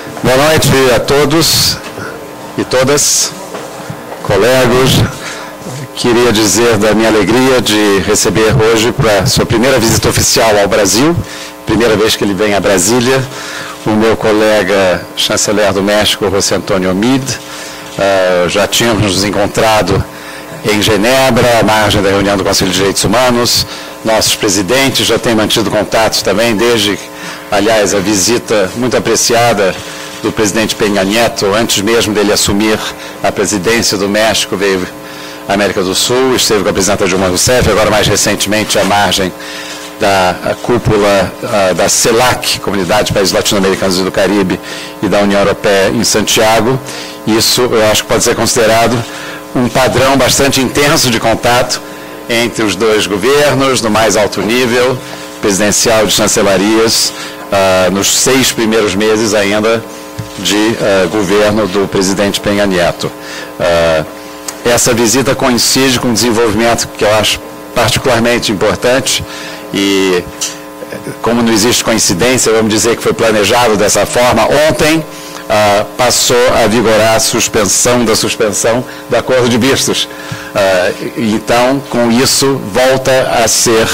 Boa noite a todos e todas, colegas. Queria dizer da minha alegria de receber hoje para sua primeira visita oficial ao Brasil, primeira vez que ele vem a Brasília, o meu colega chanceler do México, José Antônio Omid. Já tínhamos nos encontrado em Genebra, à margem da reunião do Conselho de Direitos Humanos. Nossos presidentes já têm mantido contatos também, desde, aliás, a visita muito apreciada do presidente Peña Nieto, antes mesmo dele assumir a presidência do México, veio à América do Sul, esteve com a presidenta Dilma Rousseff, agora mais recentemente à margem da cúpula da CELAC, Comunidade de Países Latino-Americanos e do Caribe, e da União Europeia em Santiago. Isso eu acho que pode ser considerado um padrão bastante intenso de contato entre os dois governos, no mais alto nível, presidencial de chancelarias, nos 6 primeiros meses ainda de governo do presidente Peña Nieto. Essa visita coincide com um desenvolvimento que eu acho particularmente importante e, como não existe coincidência, vamos dizer que foi planejado dessa forma. Ontem passou a vigorar a suspensão do acordo de vistos. Então, com isso, volta a ser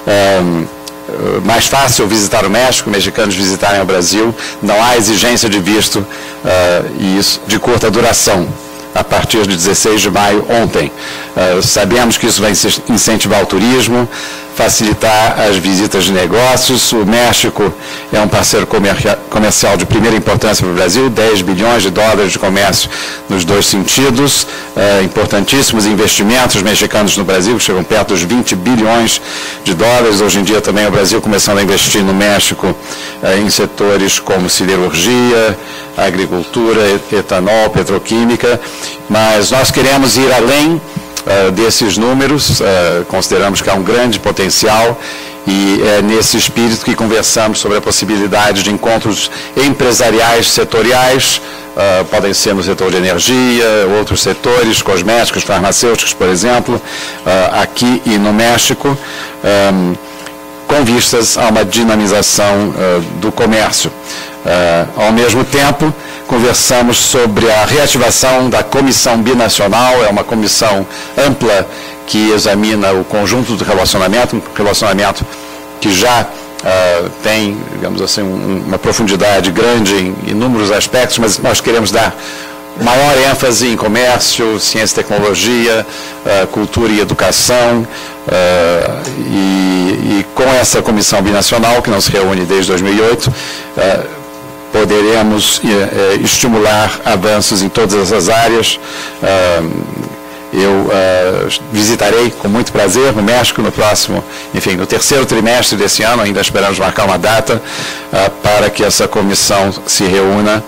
mais fácil visitar o México, mexicanos visitarem o Brasil, não há exigência de visto e isso de curta duração, a partir de 16 de maio, ontem. Sabemos que isso vai incentivar o turismo, facilitar as visitas de negócios. O México é um parceiro comercial de primeira importância para o Brasil, 10 bilhões de dólares de comércio nos dois sentidos, importantíssimos investimentos mexicanos no Brasil, que chegam perto dos 20 bilhões de dólares. Hoje em dia também o Brasil começando a investir no México em setores como siderurgia, agricultura, etanol, petroquímica, mas nós queremos ir além desses números, consideramos que há um grande potencial e é nesse espírito que conversamos sobre a possibilidade de encontros empresariais setoriais, podem ser no setor de energia, outros setores, cosméticos, farmacêuticos, por exemplo, aqui e no México, com vistas a uma dinamização do comércio. Ao mesmo tempo, conversamos sobre a reativação da Comissão Binacional, é uma comissão ampla que examina o conjunto do relacionamento, um relacionamento que já tem, digamos assim, uma profundidade grande em inúmeros aspectos, mas nós queremos dar maior ênfase em comércio, ciência e tecnologia, cultura e educação, e com essa comissão binacional, que não se reúne desde 2008, poderemos estimular avanços em todas essas áreas. Eu visitarei com muito prazer no México no próximo, enfim, no terceiro trimestre desse ano, ainda esperamos marcar uma data para que essa comissão se reúna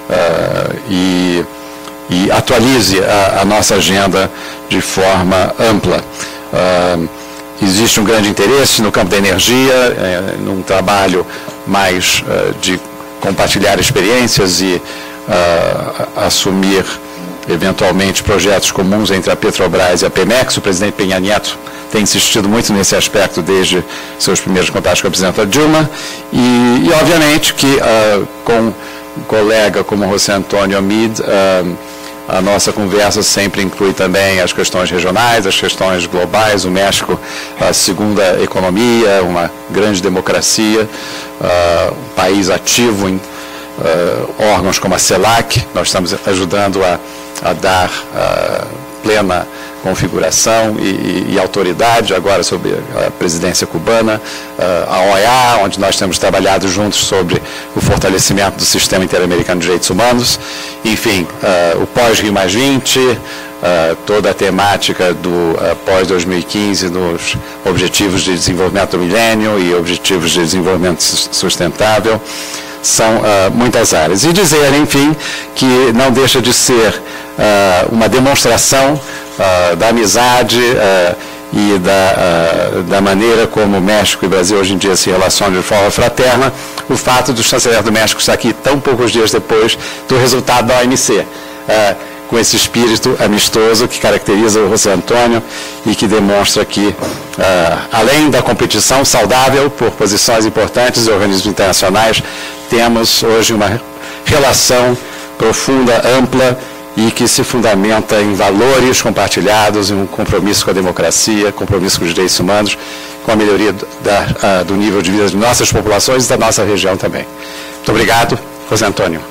e atualize a nossa agenda de forma ampla. Existe um grande interesse no campo da energia, num trabalho mais de compartilhar experiências e assumir eventualmente projetos comuns entre a Petrobras e a Pemex. O presidente Peña Nieto tem insistido muito nesse aspecto desde seus primeiros contatos com a presidenta Dilma e obviamente que com um colega como José Antônio Omid, a nossa conversa sempre inclui também as questões regionais, as questões globais. O México, a segunda economia, uma grande democracia, um país ativo em órgãos como a CELAC. Nós estamos ajudando a dar plena configuração e autoridade agora sobre a presidência cubana, a OEA, onde nós temos trabalhado juntos sobre o fortalecimento do sistema interamericano de direitos humanos, enfim, o pós-Rio+20, toda a temática do pós-2015 nos Objetivos de Desenvolvimento do Milênio e Objetivos de Desenvolvimento Sustentável. São muitas áreas. E dizer, enfim, que não deixa de ser uma demonstração da amizade e da maneira como o México e o Brasil hoje em dia se relacionam de forma fraterna, o fato do chanceler do México estar aqui tão poucos dias depois do resultado da OMC, com esse espírito amistoso que caracteriza o José Antônio e que demonstra que, além da competição saudável por posições importantes e organismos internacionais, temos hoje uma relação profunda, ampla e que se fundamenta em valores compartilhados, em um compromisso com a democracia, compromisso com os direitos humanos, com a melhoria do nível de vida de nossas populações e da nossa região também. Muito obrigado, José Antônio.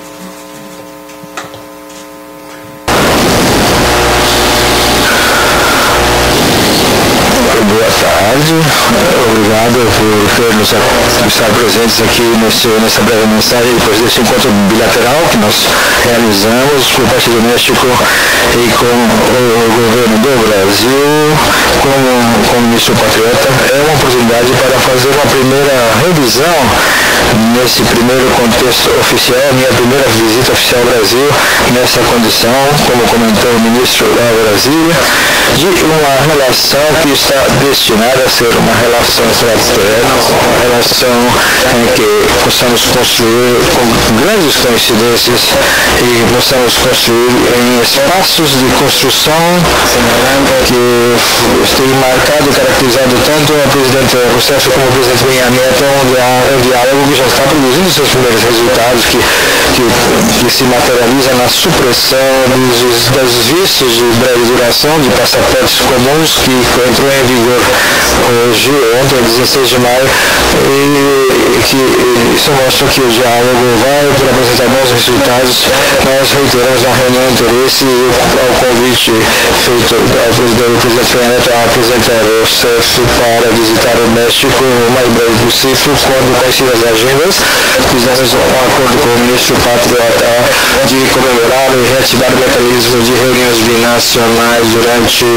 Boa tarde, obrigado por nos estar presentes aqui nessa breve mensagem depois desse encontro bilateral que nós realizamos por parte do México e com o governo do Brasil, como ministro patriota. É uma oportunidade para fazer uma primeira revisão nesse primeiro contexto oficial, minha primeira visita oficial ao Brasil, nessa condição, como comentou o ministro da Brasília, de uma relação que está destinada a ser uma relação fraterna, uma relação em que possamos construir com grandes coincidências e possamos construir em espaços de construção que esteve marcado e caracterizado tanto o presidente Rousseff como o presidente Peña Nieto, um diálogo que já está produzindo seus primeiros resultados, que se materializa na supressão dos vistos de breve duração de passaportes comuns que entrou em vigor ontem, 16 de maio, e que isso mostra que o diálogo vai apresentar bons resultados. Nós reiteramos na reunião interesse ao convite feito ao presidente Peña Nieto a apresentar o CEF para visitar o México o mais breve possível, quando coincida as agendas. Fizemos um acordo com o ministro patriota de comemorar e reativar o mecanismo de reuniões binacionais durante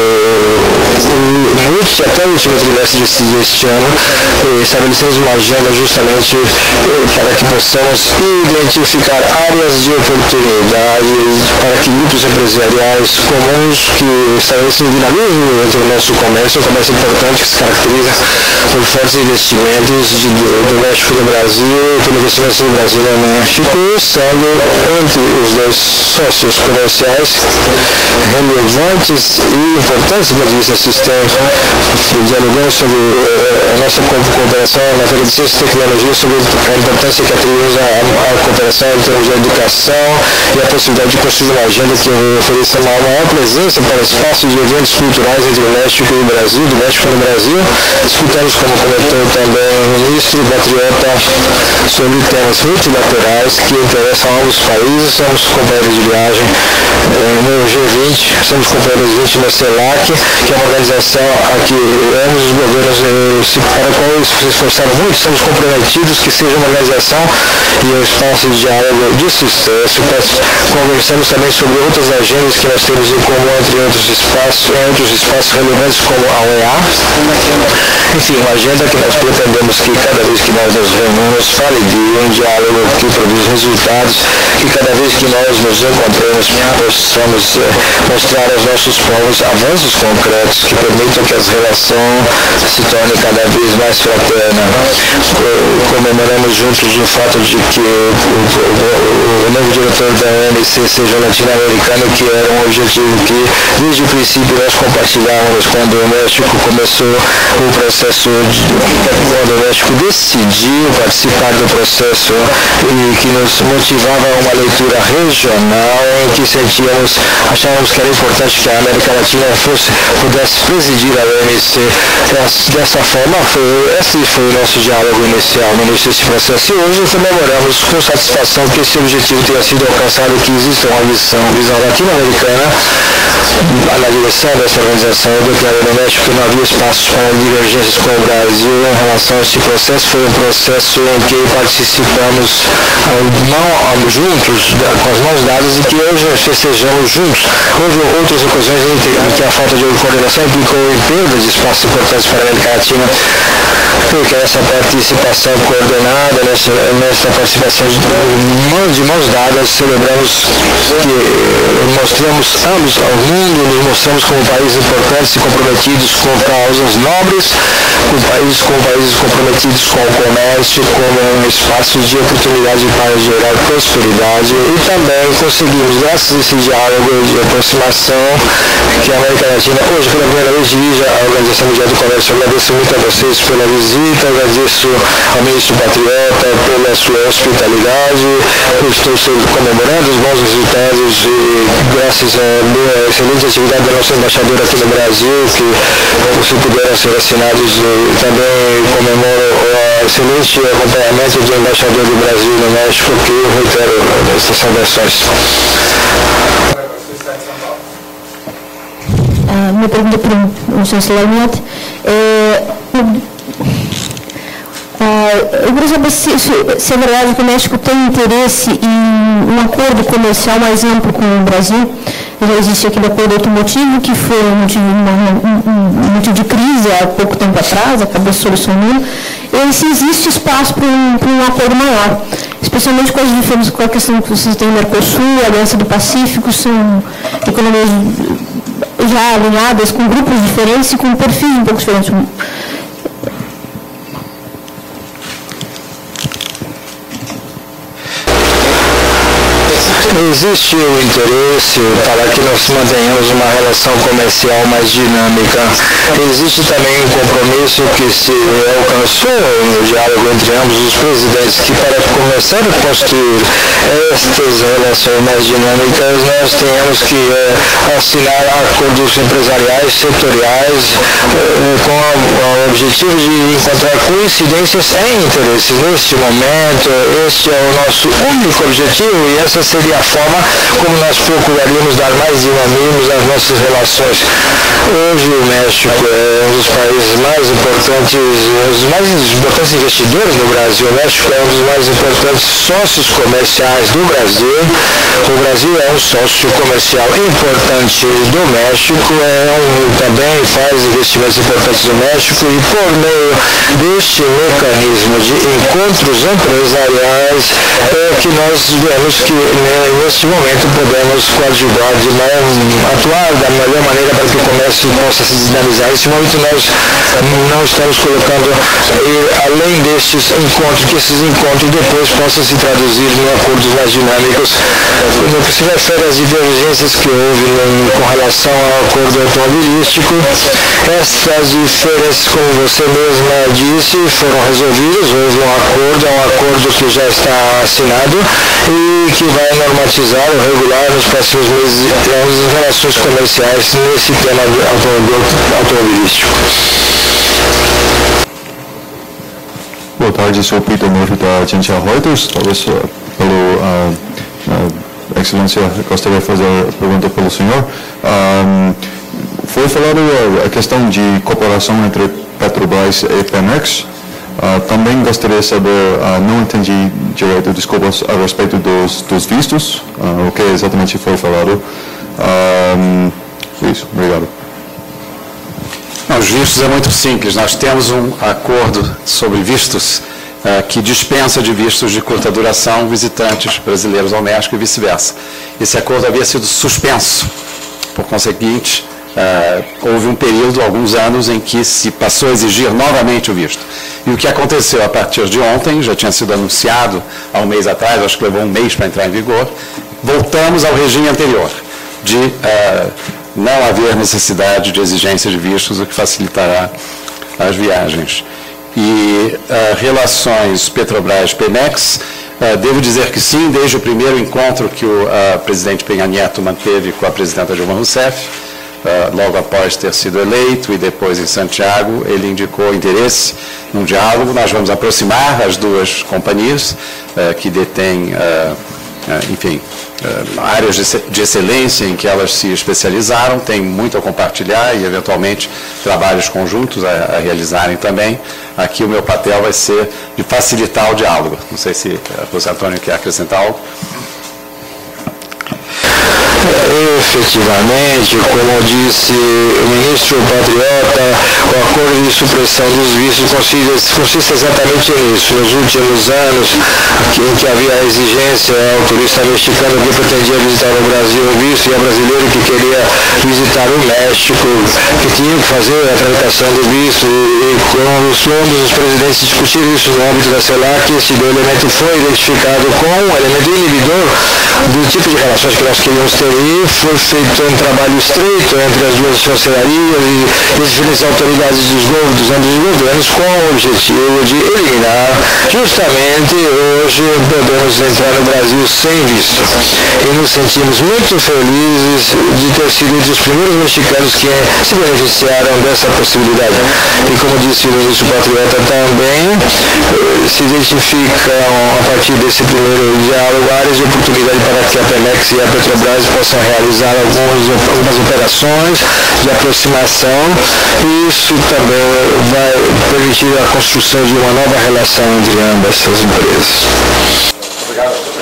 até o último trimestre deste ano. Estabelecemos uma agenda justamente para que possamos identificar áreas de oportunidade para que grupos empresariais comuns que estabelecem dinamismo entre o nosso comércio, um comércio importante que se caracteriza por fortes investimentos do México no Brasil, por investimentos no Brasil e no México, sendo entre os dois sócios comerciais relevantes e importantes do ponto de vista sistêmico. Dialogamos sobre a nossa cooperação na área de ciência e tecnologia, sobre a importância que atribuímos à cooperação em termos de educação e a possibilidade de construir uma agenda que ofereça uma maior presença para espaços de eventos culturais entre o México e o Brasil, do México no Brasil. Discutamos, como comentou também o ministro patriota, sobre temas multilaterais que interessam a ambos os países. Somos companheiros de viagem no G20, somos companheiros de 20 no CELAC, que é uma organização a que ambos os governos para a qual eles se esforçaram muito. Estamos comprometidos que seja uma organização e um espaço de diálogo de sucesso. Conversamos também sobre outras agendas que nós temos em comum entre outros espaços relevantes como a OEA. Enfim, uma agenda que nós pretendemos que cada vez que nós nos reunimos fale de um diálogo que produz resultados, que cada vez que nós nos encontremos possamos mostrar aos nossos povos avanços concretos que permitam que as relações se tornem cada vez mais fraterna. Comemoramos juntos o fato de que o novo diretor da OMC seja latino-americano, que era um objetivo que desde o princípio nós compartilhávamos quando o México começou o processo, quando o México decidiu participar do processo e que nos motivava a uma leitura regional em que achávamos que era importante que a América Latina pudesse presidir a OMC. Dessa forma, esse foi o nosso diálogo inicial no início desse processo, e hoje comemoramos com satisfação que esse objetivo tenha sido alcançado, que existe uma visão latino-americana na direção dessa organização. Eu declarei no México que não havia espaços para divergências com o Brasil em relação a este processo. Foi um processo em que participamos juntos, com as mãos dadas, e que hoje nós festejamos juntos. Houve outras ocasiões em que a falta de coordenação implicou em perda de espaços importantes para a América Latina, porque essa participação coordenada, nessa participação de mãos dadas, celebramos que mostramos ambos ao mundo, nos mostramos como países importantes e comprometidos com causas nobres, com países comprometidos com o comércio, como um espaço de oportunidade para gerar prosperidade, e também conseguimos, graças a esse diálogo de aproximação, que a América Latina hoje pela primeira vez dirige a Organização Mundial do Comércio. Eu agradeço muito a vocês pela visita visita, agradeço ao ministro Patriota pela sua hospitalidade. Eu estou comemorando os bons resultados e graças à excelente atividade da nossa embaixadora aqui no Brasil, que se puderam ser assinados, e também comemoro o excelente acompanhamento do embaixador do Brasil no México, que eu reitero essas saudações. Minha pergunta para o chanceler Neto eu queria saber se é verdade que o México tem interesse em um acordo comercial mais amplo com o Brasil. Já existe aquele acordo automotivo, que foi um motivo de crise há pouco tempo atrás, acabou solucionando. E se existe espaço para um acordo maior, especialmente com as diferenças, com a questão que vocês têm no Mercosul, a Aliança do Pacífico, são economias já alinhadas com grupos diferentes e com perfis um pouco diferentes. Existe o interesse para que nós mantenhamos uma relação comercial mais dinâmica. Existe também um compromisso que se alcançou no diálogo entre ambos os presidentes, que para começar a construir estas relações mais dinâmicas, nós tenhamos que assinar acordos empresariais, setoriais, com o objetivo de encontrar coincidências em interesses. Neste momento, este é o nosso único objetivo e essa seria a forma como nós procuraríamos dar mais dinamismo às nossas relações. Hoje o México é um dos países mais importantes, investidores no Brasil. O México é um dos mais importantes sócios comerciais do Brasil. O Brasil é um sócio comercial importante do México, também faz investimentos importantes no México e por meio deste mecanismo de encontros empresariais que nós vemos que neste momento podemos coadjuvar, atuar da melhor maneira para que o comércio possa se dinamizar. Nesse momento nós não estamos colocando além destes encontros, que esses encontros depois possam se traduzir em acordos mais dinâmicos. No que se refere às divergências que houve com relação ao acordo automobilístico, essas diferenças, como você mesma disse, foram resolvidas. Houve um acordo que já está assinado e que vai normatizar ou regular nos próximos meses as relações comerciais nesse tema automobilístico. Boa tarde, sou Peter Murphy da agência Reuters. Talvez Excelência, gostaria de fazer a pergunta pelo senhor. Foi falado a questão de cooperação entre Petrobras e Pemex. Também gostaria de saber, não entendi direito, desculpas, a respeito dos vistos, o que exatamente foi falado. Isso, obrigado. Não, os vistos é muito simples. Nós temos um acordo sobre vistos que dispensa de vistos de curta duração visitantes brasileiros ao México e vice-versa. Esse acordo havia sido suspenso, por conseguinte, houve um período, alguns anos, em que se passou a exigir novamente o visto. E o que aconteceu a partir de ontem, já tinha sido anunciado há um mês atrás, acho que levou um mês para entrar em vigor, voltamos ao regime anterior, de não haver necessidade de exigência de vistos, o que facilitará as viagens. E relações Petrobras-Pemex, devo dizer que sim, desde o primeiro encontro que o presidente Peña Nieto manteve com a presidenta Dilma Rousseff, logo após ter sido eleito e depois em Santiago, ele indicou interesse num diálogo. Nós vamos aproximar as duas companhias que detêm, enfim, áreas de excelência em que elas se especializaram, tem muito a compartilhar e, eventualmente, trabalhos conjuntos a realizarem também. Aqui o meu papel vai ser de facilitar o diálogo. Não sei se o José Antônio quer acrescentar algo. Efetivamente, como disse o ministro Patriota, o acordo de supressão dos vistos consiste exatamente nisso. Nos últimos anos, em que havia a exigência ao turista mexicano que pretendia visitar o Brasil o visto e ao brasileiro que queria visitar o México, que tinha que fazer a tramitação do visto, e quando os presidentes discutiram isso no âmbito da CELAC, esse elemento foi identificado como um elemento inibidor do tipo de relações que nós queríamos ter. E aí foi feito um trabalho estreito entre as duas chancelarias e as diferentes autoridades dos ambos os governos com o objetivo de eliminar. Justamente hoje podemos entrar no Brasil sem visto. E nos sentimos muito felizes de ter sido entre os primeiros mexicanos que se beneficiaram dessa possibilidade. E como disse o ministro Patriota também, se identificam a partir desse primeiro diálogo áreas de oportunidade para que a Pemex e a Petrobras possam realizar algumas operações de aproximação, e isso também vai permitir a construção de uma nova relação entre ambas as empresas. Obrigado.